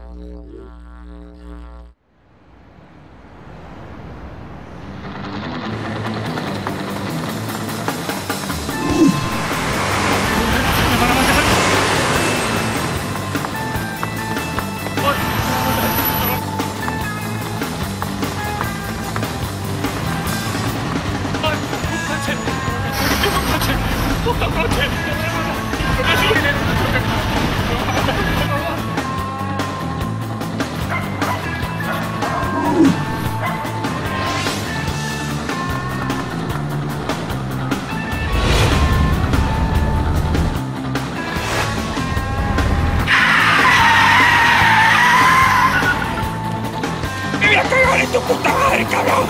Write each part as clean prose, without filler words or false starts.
¡Tu puta madre, cabrón!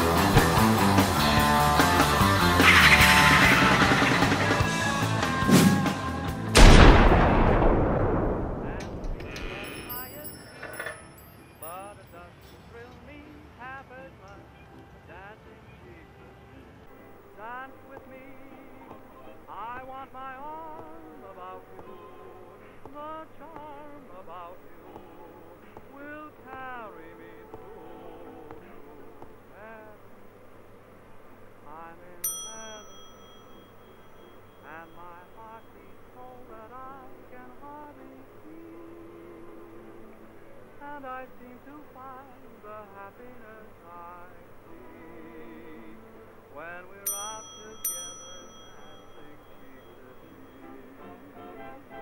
And I seem to find the happiness I seek when we're out together dancing cheek to cheek.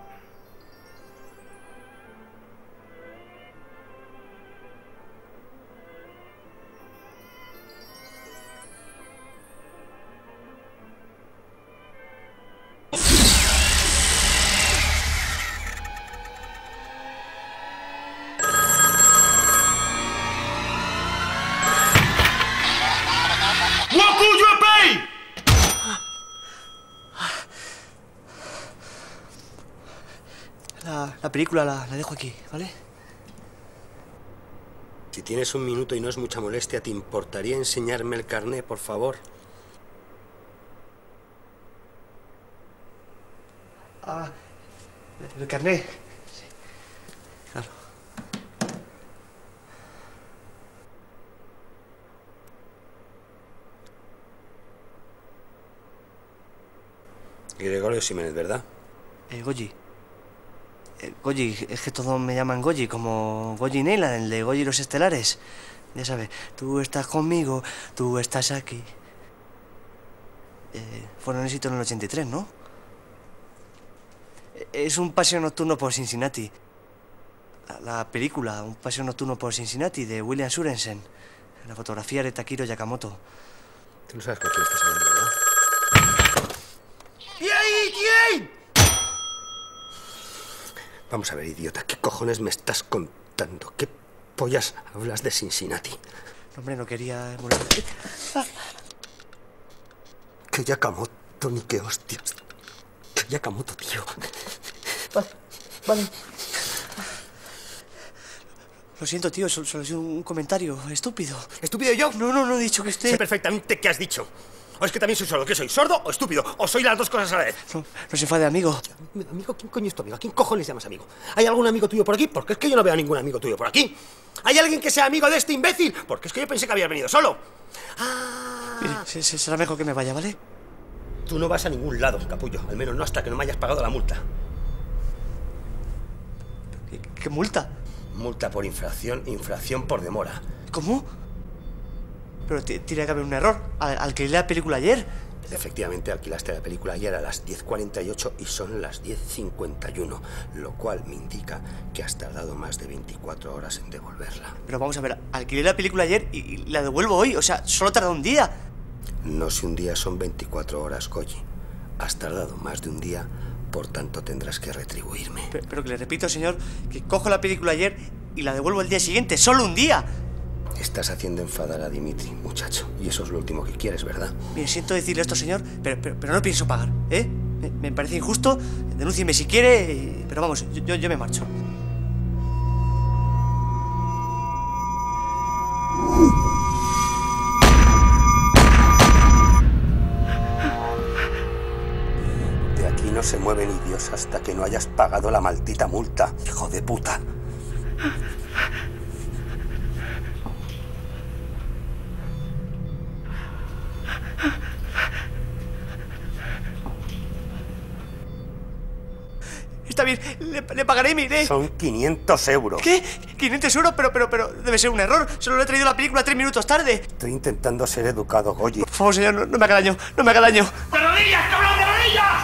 La película la dejo aquí, ¿vale? Si tienes un minuto y no es mucha molestia, ¿te importaría enseñarme el carné, por favor? Ah, el carné. Sí, claro. Gregorio Ximénez, ¿verdad? Goyi. Goyi, es que todos me llaman Goyi, como Goyi Neyland, el de Goyi y los Estelares. Ya sabes, tú estás conmigo, tú estás aquí. Fueron éxito en el 83, ¿no? Es un paseo nocturno por Cincinnati. La película, un paseo nocturno por Cincinnati, de William Sørensen. La fotografía de Takiro Yakamoto. Tú no sabes con quién estás hablando, ¿verdad? ¡Quién! Vamos a ver, idiota, ¿qué cojones me estás contando? ¿Qué pollas hablas de Cincinnati? No, hombre, no quería... Que Yakamoto, ni qué hostias. Que Yakamoto, tío. Vale. Lo siento, tío, solo es un comentario estúpido. ¿Estúpido yo? No he dicho que usted... Sé perfectamente qué has dicho. ¿O es que también soy sordo? ¿Qué soy? ¿Sordo o estúpido? ¿O soy las dos cosas a la vez? No se enfade, amigo. ¿Amigo? ¿Quién coño es tu amigo? ¿A quién cojones llamas amigo? ¿Hay algún amigo tuyo por aquí? Porque es que yo no veo a ningún amigo tuyo por aquí. ¿Hay alguien que sea amigo de este imbécil? Porque es que yo pensé que habías venido solo. Ah. Mire, será mejor que me vaya, ¿vale? Tú no vas a ningún lado, capullo. Al menos no hasta que no me hayas pagado la multa. ¿Qué multa? Multa por infracción por demora. ¿Cómo? Pero tiene que haber un error. Alquilé la película ayer. Efectivamente, alquilaste la película ayer a las 10:48 y son las 10:51, lo cual me indica que has tardado más de 24 horas en devolverla. Pero vamos a ver, alquilé la película ayer y la devuelvo hoy. O sea, solo tarda un día. No, si un día son 24 horas, Goyi. Has tardado más de un día, por tanto tendrás que retribuirme. Pero que le repito, señor, que cojo la película ayer y la devuelvo el día siguiente. ¡Solo un día! Estás haciendo enfadar a Dimitri, muchacho. Y eso es lo último que quieres, ¿verdad? Mire, siento decirle esto, señor, pero no pienso pagar, ¿eh? Me parece injusto. Denúncieme si quiere, pero vamos, yo me marcho. De aquí no se mueve ni Dios hasta que no hayas pagado la maldita multa, hijo de puta. Está bien, le pagaré y me iré. Son 500 euros. ¿Qué? ¿500 euros? Pero debe ser un error. Solo le he traído la película 3 minutos tarde. Estoy intentando ser educado, Goyi. Por favor, señor, no me haga daño. No me haga daño. ¡De rodillas, cabrón, de rodillas!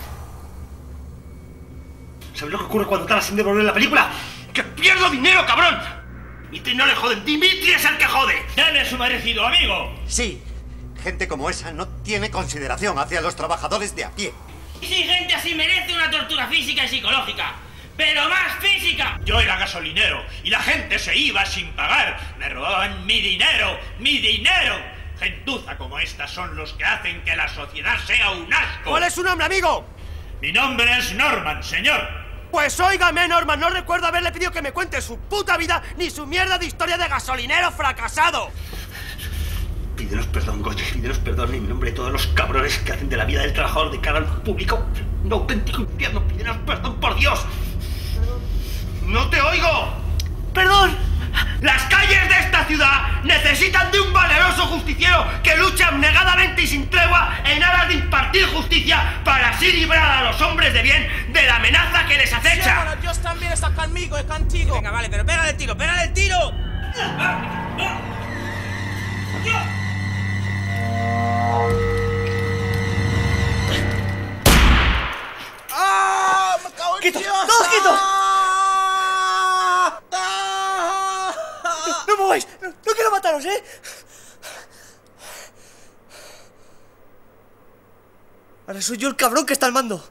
¿Sabes lo que ocurre cuando tardas en devolver la película? ¡Que pierdo dinero, cabrón! Dimitri no le joden, Dimitri es el que jode. ¡Dale su merecido, amigo! Sí, gente como esa no tiene consideración hacia los trabajadores de a pie. Sí, gente así merece una tortura física y psicológica, pero más física. Yo era gasolinero y la gente se iba sin pagar. Me robaban mi dinero, mi dinero. Gentuza como estas son los que hacen que la sociedad sea un asco. ¿Cuál es su nombre, amigo? Mi nombre es Norman, señor. Pues óigame, Norman, no recuerdo haberle pedido que me cuente su puta vida ni su mierda de historia de gasolinero fracasado. Pídenos perdón, Goyi, pídenos perdón en nombre de todos los cabrones que hacen de la vida del trabajador de cara al público un auténtico infierno. Pídenos perdón, por Dios. ¡No te oigo! ¡Perdón! Las calles de esta ciudad necesitan de un valeroso justiciero que luche abnegadamente y sin tregua en aras de impartir justicia para así librar a los hombres de bien de la amenaza que les acecha. Sí, hermano, Dios también está conmigo, es contigo. Venga, vale, pero pégale el tiro, pégale el tiro. ¡Ah! ¡Me cago en ¡Quieto! Dios! ¡Todos quietos! ¡Ah! ¡No mováis! ¡No quiero mataros, eh! Ahora soy yo el cabrón que está al mando.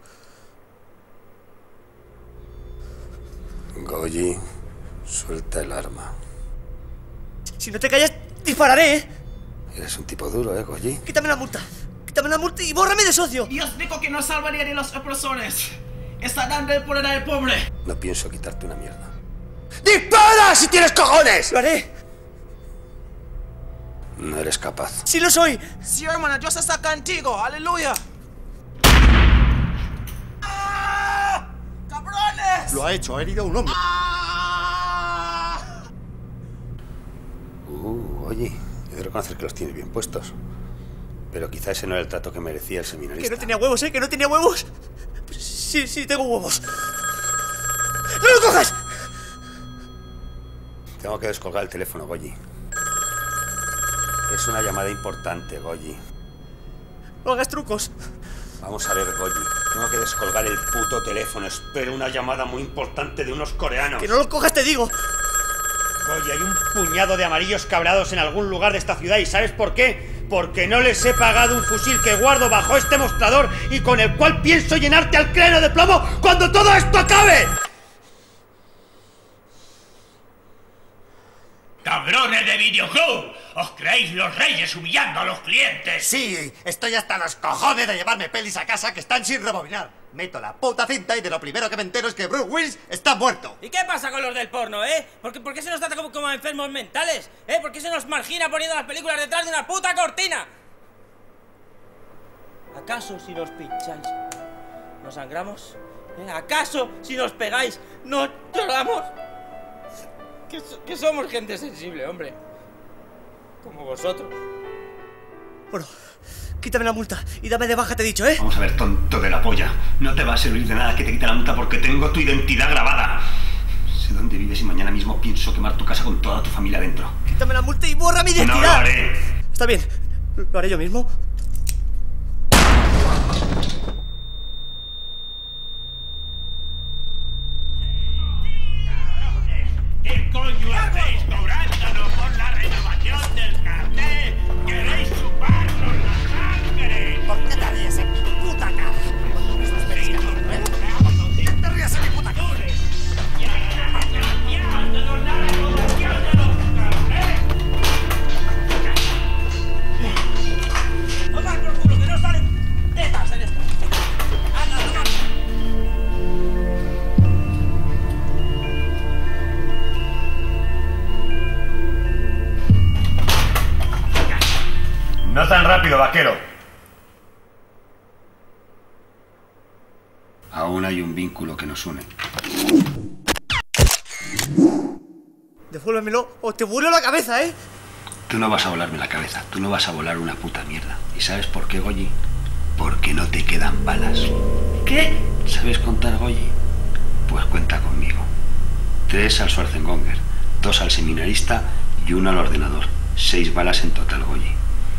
Goyi, suelta el arma. Si no te callas, dispararé, eh. Eres un tipo duro, Goyi. Quítame la multa. Quítame la multa y bórrame de socio. Dios dijo que no salvaría de los opresores. Está dando el poder al pobre. No pienso quitarte una mierda. ¡Dispara si tienes cojones! Lo haré. No eres capaz. Sí lo soy. Sí, hermano, Dios está contigo. Aleluya. ¡Ah! ¡Cabrones! Lo ha hecho, ha herido a un hombre. Oye, he de reconocer que los tienes bien puestos. Pero quizá ese no era el trato que merecía el seminarista. Que no tenía huevos, que no tenía huevos. Sí, sí, tengo huevos. ¡No lo cojas! Tengo que descolgar el teléfono, Goyi. Es una llamada importante, Goyi. No hagas trucos. Vamos a ver, Goyi. Tengo que descolgar el puto teléfono. Espero una llamada muy importante de unos coreanos. Que no lo cojas, te digo. Goyi, hay un puñado de amarillos cabreados en algún lugar de esta ciudad. ¿Y sabes por qué? Porque no les he pagado un fusil que guardo bajo este mostrador y con el cual pienso llenarte al cráneo de plomo cuando todo esto acabe. ¡Cabrones de videojuego! ¿Os creéis los reyes humillando a los clientes? Sí, estoy hasta los cojones de llevarme pelis a casa que están sin rebobinar. Meto la puta cinta y de lo primero que me entero es que Bruce Willis está muerto. ¿Y qué pasa con los del porno, eh? ¿Por qué se nos trata como enfermos mentales? ¿Por qué se nos margina poniendo las películas detrás de una puta cortina? ¿Acaso si nos pincháis no sangramos? ¿Acaso si nos pegáis no lloramos? Que somos gente sensible, hombre. Como vosotros. Bueno, quítame la multa y dame de baja, te he dicho, ¿eh? Vamos a ver, tonto de la polla. No te va a servir de nada que te quite la multa porque tengo tu identidad grabada. Sé dónde vives y mañana mismo pienso quemar tu casa con toda tu familia dentro. Quítame la multa y borra mi identidad. No lo haré. Está bien, lo haré yo mismo. ¿Qué coño hacéis cobrándonos por la renovación del cartel? ¿Queréis chuparnos la sangre? ¿Por qué te ríes en mi puta cara? ¿Me estás persiguiendo, eh? ¿Te ríes en mi puta cara? ¡Toma por culo, que no salen tetas en esto! ¡Anda, toma! No tan rápido, vaquero. Aún hay un vínculo que nos une. Devuélvemelo o te vuelo la cabeza, ¿eh? Tú no vas a volarme la cabeza, tú no vas a volar una puta mierda. ¿Y sabes por qué, Goyi? Porque no te quedan balas. ¿Qué? ¿Sabes contar, Goyi? Pues cuenta conmigo. 3 al Schwarzenegger, 2 al seminarista y 1 al ordenador. 6 balas en total, Goyi.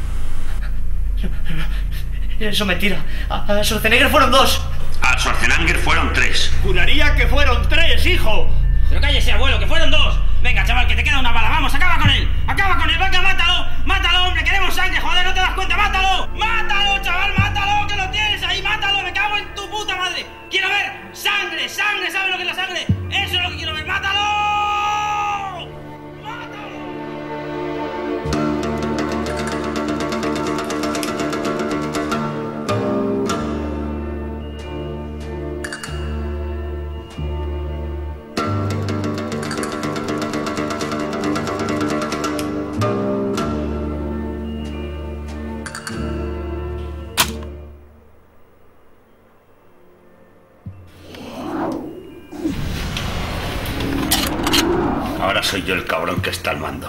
Eso mentira. A Schwarzenegger fueron 2. Al Schwarzenegger fueron 3. Juraría que fueron 3, hijo. Pero cállese, abuelo, que fueron 2. Venga, chaval, que te queda una bala. Vamos, acaba con él. Acaba con él. Venga, mátalo. Mátalo, hombre. Queremos sangre, joder. ¿No te das cuenta? Mátalo. Mátalo, chaval. Mátalo, que lo tienes ahí. Mátalo. Me cago en tu puta madre. Quiero ver sangre. Sangre. ¿Sabes lo que es la sangre? Eso es lo que quiero ver. ¡Mátalo! ¡Mátalo! Ahora soy yo el cabrón que está al mando.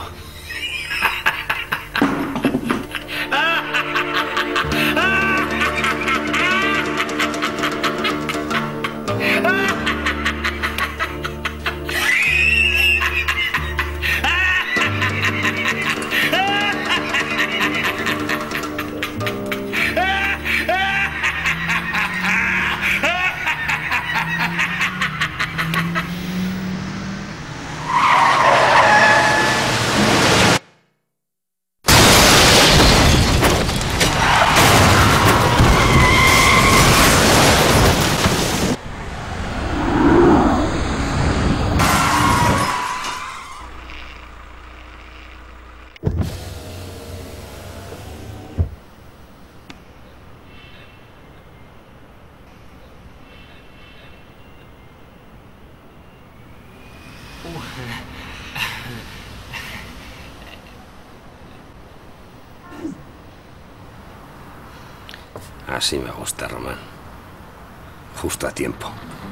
Así me gusta, Román. Justo a tiempo.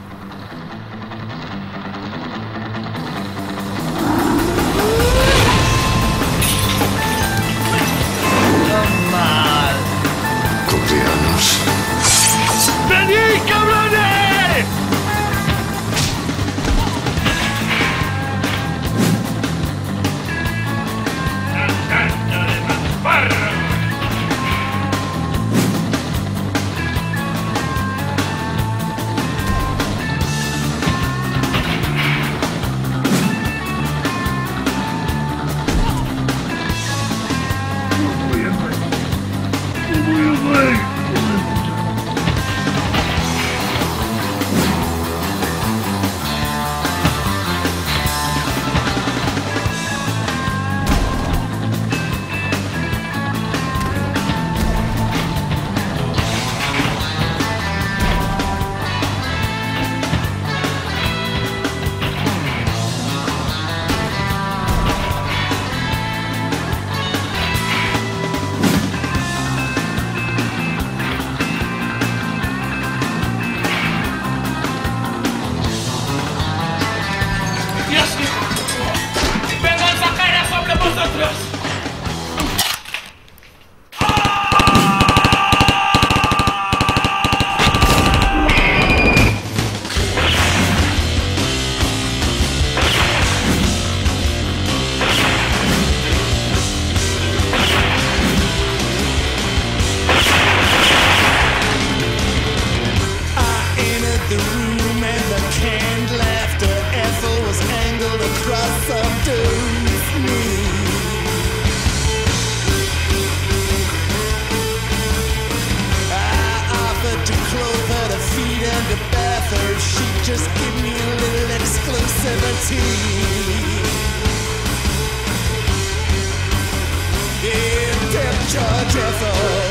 Copianos. ¡Venid, cabrones! ¡Canta de mazparra! Just give me a little exclusivity. Yeah, Death Judge Ethel.